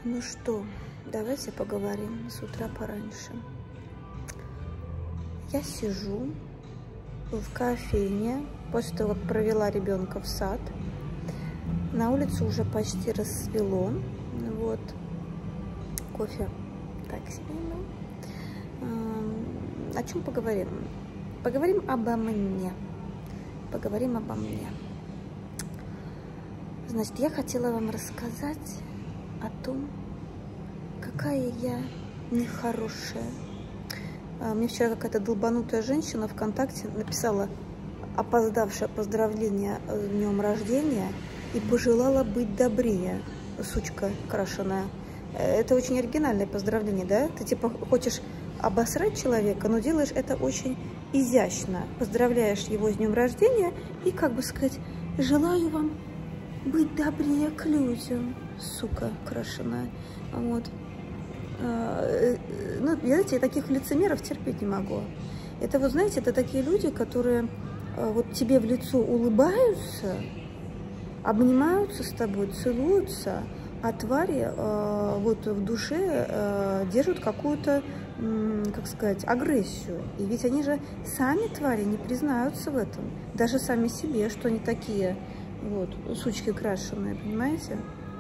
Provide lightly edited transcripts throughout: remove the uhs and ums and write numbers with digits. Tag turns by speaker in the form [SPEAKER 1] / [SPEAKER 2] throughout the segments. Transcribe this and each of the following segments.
[SPEAKER 1] Ну что, давайте поговорим с утра пораньше. Я сижу в кофейне после того, как провела ребенка в сад. На улице уже почти рассвело. Вот. Кофе так себе. О чем поговорим? Поговорим обо мне. Поговорим обо мне. Значит, я хотела вам рассказать о том, какая я нехорошая. Мне вчера какая-то долбанутая женщина ВКонтакте написала опоздавшее поздравление с днем рождения и пожелала быть добрее, сучка крашеная. Это очень оригинальное поздравление, да? Ты типа хочешь обосрать человека, но делаешь это очень изящно. Поздравляешь его с днем рождения и, как бы сказать, желаю вам быть добрее к людям, сука крашеная. Вот. Ну, знаете, я таких лицемеров терпеть не могу. Это вот, знаете, это такие люди, которые вот тебе в лицо улыбаются, обнимаются с тобой, целуются, а твари вот в душе держат какую-то, как сказать, агрессию. И ведь они же сами, твари, не признаются в этом. Даже сами себе, что они такие вот сучки крашеные, понимаете?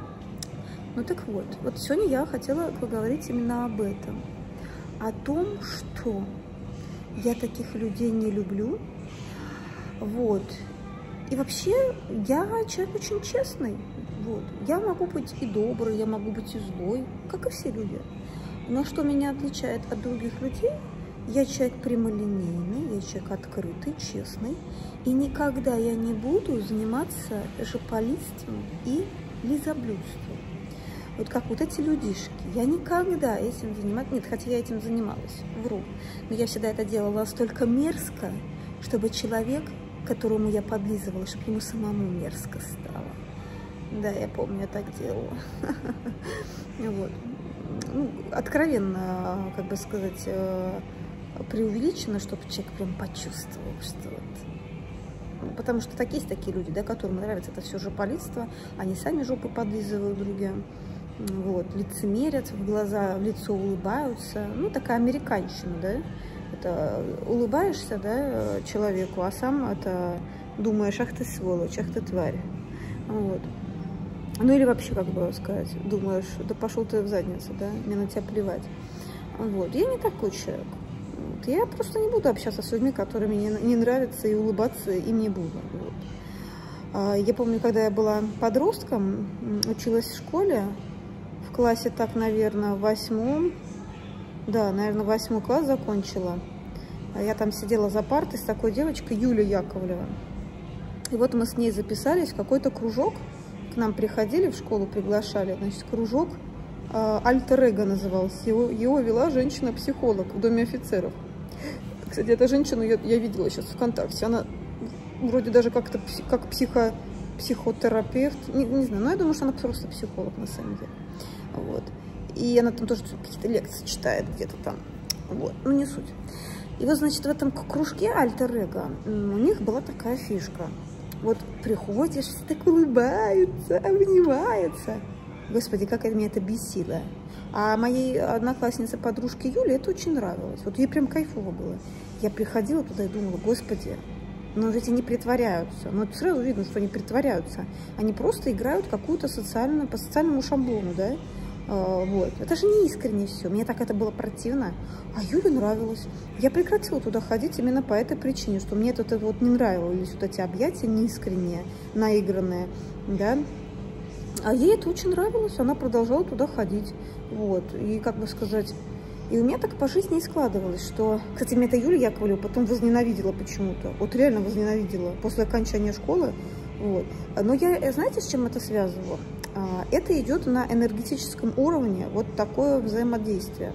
[SPEAKER 1] Ну так вот, вот сегодня я хотела поговорить именно об этом. О том, что я таких людей не люблю. Вот. И вообще, я человек очень честный. Вот. Я могу быть и доброй, я могу быть и злой, как и все люди. Но что меня отличает от других людей, я человек прямолинейный, я человек открытый, честный. И никогда я не буду заниматься жополистством и лизоблюдством. Вот как вот эти людишки. Я никогда этим заниматься... Нет, хотя я этим занималась, вру. Но я всегда это делала настолько мерзко, чтобы человек, которому я подлизывала, чтобы ему самому мерзко стало. Да, я помню, я так делала. Вот. Ну, откровенно, как бы сказать, преувеличено, чтобы человек прям почувствовал, что вот... Потому что есть такие люди, да, которым нравится это все жополитство, они сами жопы подлизывают другим, вот, лицемерят в глаза, в лицо улыбаются. Ну, такая американщина, да. Это улыбаешься, да, человеку, а сам это думаешь, ах ты сволочь, ах ты тварь. Вот. Ну или вообще, как бы сказать, думаешь, да пошел ты в задницу, да, мне на тебя плевать. Вот. Я не такой человек. Вот. Я просто не буду общаться с людьми, которыми мне не нравится, и улыбаться им не буду. Вот. Я помню, когда я была подростком, училась в школе, в классе так, наверное, в 8-м, да, наверное, 8 класс закончила. Я там сидела за партой с такой девочкой, Юлей Яковлевой. И вот мы с ней записались в какой-то кружок. К нам приходили, в школу приглашали. Значит, кружок Альтер-Эго назывался. Его вела женщина-психолог в Доме офицеров. Кстати, эту женщину я видела сейчас ВКонтакте. Она вроде даже как-то как психотерапевт. Не знаю, но я думаю, что она просто психолог на самом деле. Вот. И она там тоже какие-то лекции читает где-то там. Вот. Ну, не суть. И вот, значит, в этом кружке Альтер-Эго у них была такая фишка. Вот приходишь, все так улыбаются, обнимаются. Господи, как меня это бесило. А моей однокласснице, подружке Юле это очень нравилось. Вот ей прям кайфово было. Я приходила туда и думала, господи, но ведь они притворяются. Но сразу видно, что они притворяются. Они просто играют какую-то социальную, по социальному шаблону, да? Вот. Это же не искренне все. Мне так это было противно. А Юле нравилось. Я прекратила туда ходить именно по этой причине, что мне это вот не нравились вот эти объятия неискренние, наигранные, да. А ей это очень нравилось. Она продолжала туда ходить. Вот. И, как бы сказать... И у меня так по жизни и складывалось, что... Кстати, меня эта Юлия Яковлева потом возненавидела почему-то. Вот реально возненавидела после окончания школы. Вот. Но я, знаете, с чем это связывала? Это идет на энергетическом уровне, вот такое взаимодействие.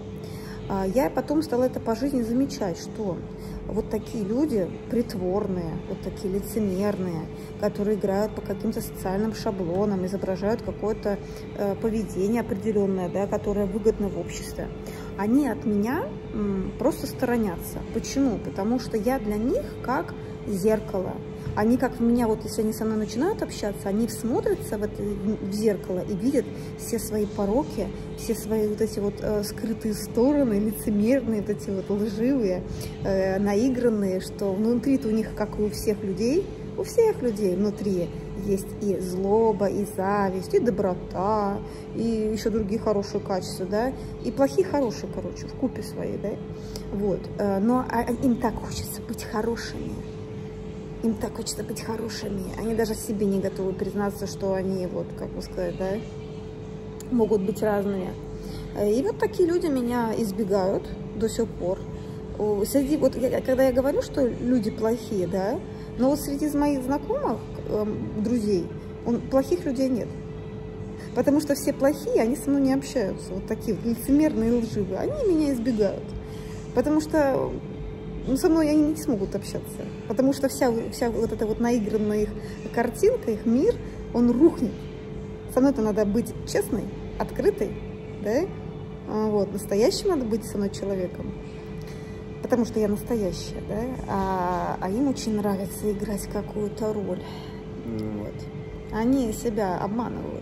[SPEAKER 1] Я потом стала это по жизни замечать, что вот такие люди притворные, вот такие лицемерные, которые играют по каким-то социальным шаблонам, изображают какое-то поведение определенное, да, которое выгодно в обществе, они от меня просто сторонятся. Почему? Потому что я для них как зеркало. Они как в меня, вот если они со мной начинают общаться, они смотрятся в зеркало и видят все свои пороки, все свои вот эти вот скрытые стороны, лицемерные, вот эти вот лживые, наигранные, что внутри-то у них, как и у всех людей внутри есть и злоба, и зависть, и доброта, и еще другие хорошие качества, да, и плохие, хорошие, короче, вкупе свои, да, вот. Но им так хочется быть хорошими. Им так хочется быть хорошими. Они даже себе не готовы признаться, что они, вот, как бы сказать, да, могут быть разными. И вот такие люди меня избегают до сих пор. Среди, вот, когда я говорю, что люди плохие, да, но вот среди моих знакомых, друзей, плохих людей нет. Потому что все плохие, они со мной не общаются. Вот такие вот лицемерные и лживые. Они меня избегают. Потому что со мной они не смогут общаться. Потому что вся вот эта вот наигранная их картинка, их мир, он рухнет. Со мной-то надо быть честной, открытой, да? Вот, настоящим надо быть со мной человеком. Потому что я настоящая, да? А им очень нравится играть какую-то роль. Вот. Они себя обманывают.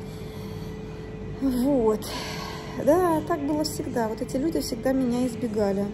[SPEAKER 1] Вот. Да, так было всегда. Вот эти люди всегда меня избегали.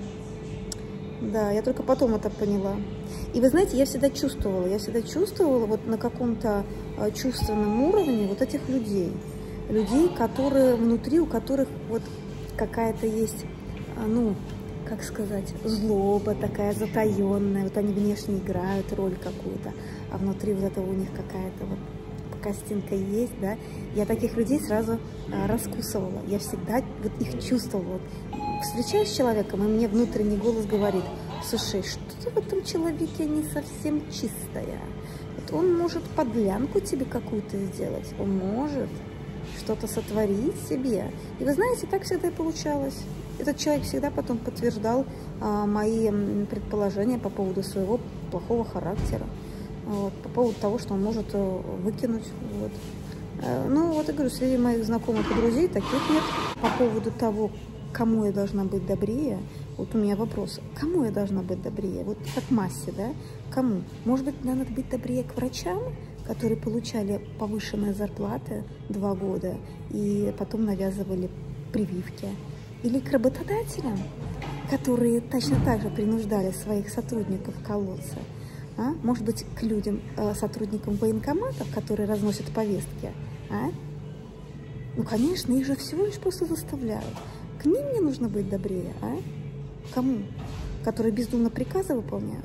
[SPEAKER 1] Да, я только потом это поняла. И вы знаете, я всегда чувствовала вот на каком-то чувственном уровне вот этих людей. Людей, которые внутри, у которых вот какая-то есть, ну, как сказать, злоба такая затаенная. Вот они внешне играют роль какую-то, а внутри вот этого у них какая-то вот костинка есть, да. Я таких людей сразу раскусывала. Я всегда вот их чувствовала. Встречаюсь с человеком, и мне внутренний голос говорит: слушай, что-то в этом человеке не совсем чистое. Вот он может подлянку тебе какую-то сделать, он может что-то сотворить себе. И вы знаете, так всегда и получалось. Этот человек всегда потом подтверждал мои предположения по поводу своего плохого характера, вот, по поводу того, что он может выкинуть. Вот. Ну, вот я говорю, среди моих знакомых и друзей таких нет. По поводу того, кому я должна быть добрее, вот у меня вопрос: кому я должна быть добрее? Вот как массе, да? Кому? Может быть, надо быть добрее к врачам, которые получали повышенные зарплаты 2 года и потом навязывали прививки? Или к работодателям, которые точно так же принуждали своих сотрудников колоться? А? Может быть, к людям, сотрудникам военкоматов, которые разносят повестки? А? Ну, конечно, их же всего лишь просто заставляют. К ним мне нужно быть добрее, а? Кому? Которые бездумно приказы выполняют?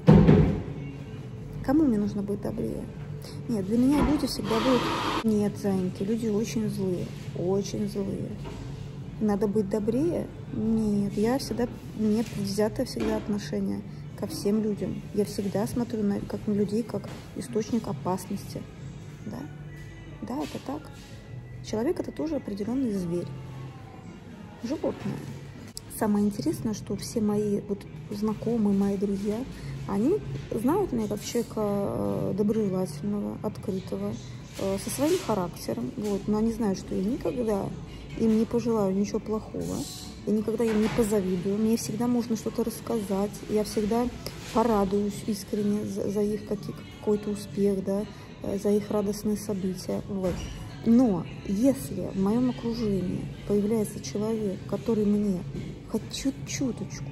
[SPEAKER 1] Кому мне нужно быть добрее? Нет, для меня люди всегда будут... Нет, зайки, люди очень злые, очень злые. Надо быть добрее? Нет, я всегда... Мне предвзятое всегда отношение ко всем людям. Я всегда смотрю на людей как источник опасности. Да? Да, это так. Человек — это тоже определенный зверь. Животное. Самое интересное, что все мои вот знакомые, мои друзья, они знают меня как человека доброжелательного, открытого, со своим характером. Вот. Но они знают, что я никогда им не пожелаю ничего плохого. Я никогда им не позавидую. Мне всегда можно что-то рассказать. Я всегда порадуюсь искренне за их какой-то успех, да, за их радостные события. Вот. Но если в моем окружении появляется человек, который мне хоть чуть-чуточку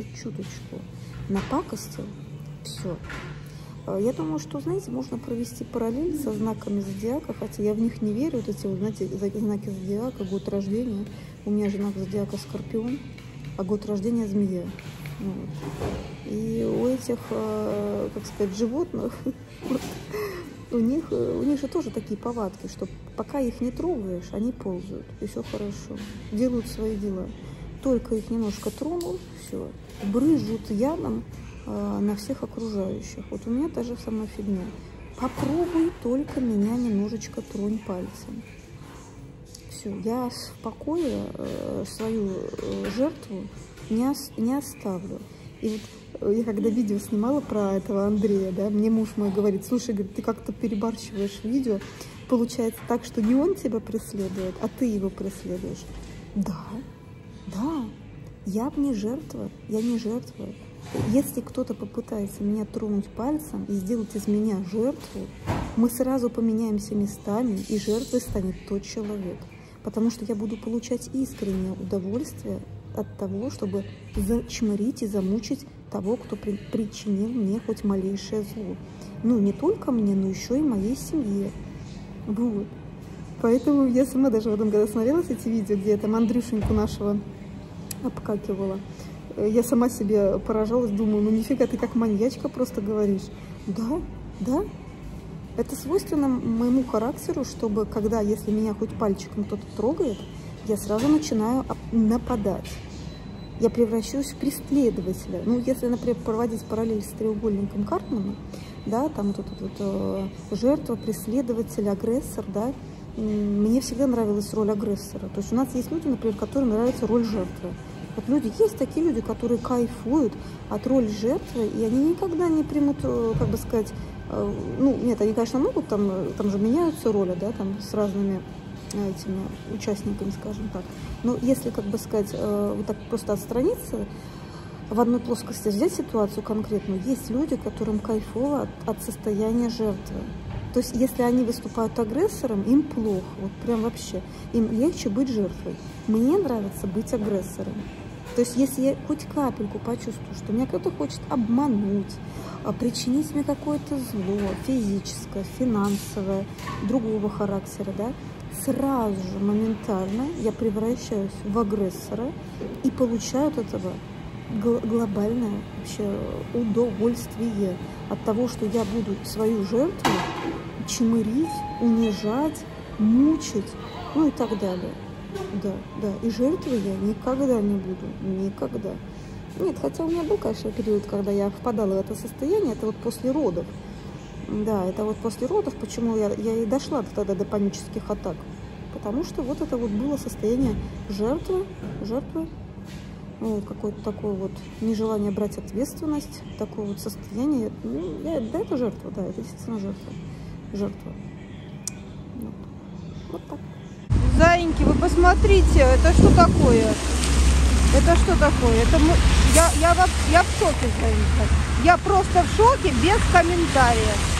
[SPEAKER 1] напакостил, все. Я думаю, что, знаете, можно провести параллель со знаками зодиака, хотя я в них не верю. Вот эти, вот, знаете, знаки зодиака, год рождения. У меня же знак зодиака Скорпион, а год рождения Змея. Вот. И у этих, как сказать, животных, у них же тоже такие повадки, что пока их не трогаешь, они ползают, и все хорошо, делают свои дела. Только их немножко тронул, все, брызжут ядом на всех окружающих. Вот у меня та же самая фигня. Попробуй только меня немножечко тронь пальцем. Все, я в покое свою жертву не оставлю. И вот я когда видео снимала про этого Андрея, да, мне муж мой говорит: слушай, говорит, ты как-то перебарщиваешь видео, получается так, что не он тебя преследует, а ты его преследуешь. Да, я не жертва, Если кто-то попытается меня тронуть пальцем и сделать из меня жертву, мы сразу поменяемся местами, и жертвой станет тот человек. Потому что я буду получать искреннее удовольствие от того, чтобы зачмырить и замучить того, кто причинил мне хоть малейшее зло. Ну, не только мне, но еще и моей семье. Вот. Поэтому я сама даже в этом году смотрела эти видео, где я там Андрюшеньку нашего обкакивала. Я сама себе поражалась, думаю, ну нифига, ты как маньячка просто говоришь. Да, да. Это свойственно моему характеру, чтобы когда, если меня хоть пальчиком кто-то трогает, я сразу начинаю нападать. Я превращаюсь в преследователя. Ну, если, например, проводить параллель с треугольником Карпмана, да, там вот этот вот жертва, преследователь, агрессор, да, мне всегда нравилась роль агрессора. То есть у нас есть люди, например, которым нравится роль жертвы. Вот люди, есть такие люди, которые кайфуют от роли жертвы, и они никогда не примут, как бы сказать, ну, нет, они, конечно, могут, там же меняются роли, да, там с разными этими участниками, скажем так. Но если, как бы сказать, вот так просто отстраниться, в одной плоскости взять ситуацию конкретную, есть люди, которым кайфово от состояния жертвы. То есть, если они выступают агрессором, им плохо, вот прям вообще. Им легче быть жертвой. Мне нравится быть агрессором. То есть, если я хоть капельку почувствую, что меня кто-то хочет обмануть, причинить мне какое-то зло, физическое, финансовое, другого характера, да, сразу же, моментально я превращаюсь в агрессора и получаю от этого глобальное вообще удовольствие от того, что я буду свою жертву чмырить, унижать, мучить, ну и так далее. Да, да. И жертвой я никогда не буду. Никогда. Нет, хотя у меня был, конечно, период, когда я впадала в это состояние, это вот после родов. Да, это вот после родов, почему я и дошла тогда до панических атак. Потому что вот это вот было состояние жертвы, ну, какое-то такое вот нежелание брать ответственность, такое вот состояние. Ну, да, это жертва, да, это действительно жертва. Вот так.
[SPEAKER 2] Заиньки, вы посмотрите, это что такое? Это что такое? Это я в шоке, Заинька. Я просто в шоке, без комментариев.